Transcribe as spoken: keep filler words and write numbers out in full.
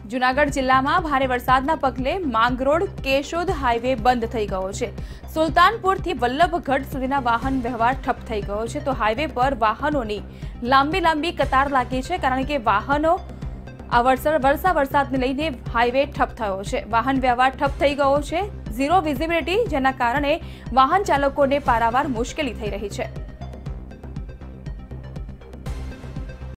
જૂનાગઢ જિલ્લામાં ભારે વરસાદના પગલે માંગરોળ કેશોદ હાઈવે બંધ થઈ ગયો છે। સુલતાનપુરથી વલ્લભગઢ સુધીના વાહન વ્યવહાર ઠપ થઈ ગયો છે, તો હાઈવે પર વાહનોની લાંબી લાંબી કતાર લાગી છે, કારણ કે વાહનો આ વર્ષા વરસાદને લઈને હાઈવે ઠપ થયો છે। વાહન વ્યવહાર ઠપ થઈ ગયો છે, ઝીરો વિઝિબિલિટી, જેના કારણે વાહન ચાલકોને પારાવાર મુશ્કેલી થઈ રહી છે।